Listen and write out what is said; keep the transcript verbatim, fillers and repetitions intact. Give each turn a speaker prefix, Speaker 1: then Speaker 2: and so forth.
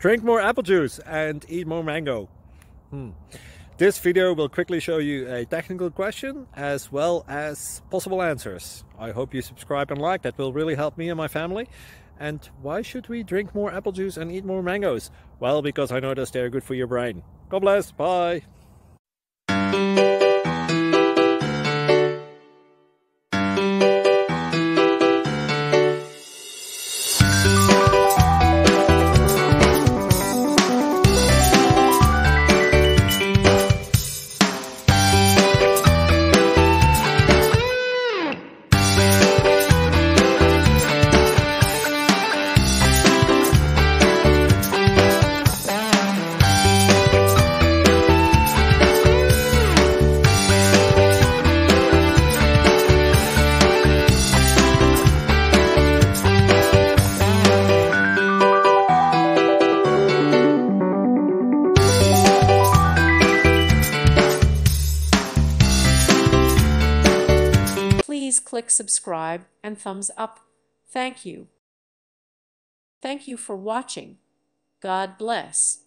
Speaker 1: Drink more apple juice and eat more mango. Hmm. This video will quickly show you a technical question as well as possible answers. I hope you subscribe and like, that will really help me and my family. And why should we drink more apple juice and eat more mangoes? Well, because I noticed they're good for your brain. God bless, bye!
Speaker 2: Please click subscribe and thumbs up. Thank you. Thank you for watching. God bless.